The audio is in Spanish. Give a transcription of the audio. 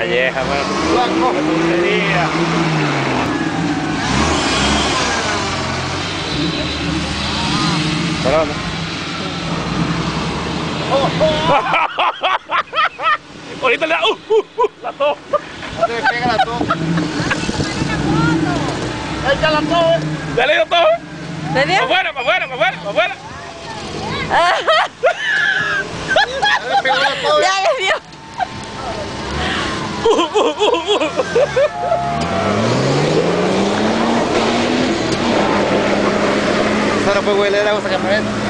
calleja, mano. ¡Qué tontería! Perdón. Ahorita le da... la tos. No te pega la tos. ¡Echa la tos! Dale la tos. ¿Le dio? ¡Afuera, afuera, afuera, afuera! Ya le pegó la tos. Ya le dio. Eso no puede huele a esa camioneta.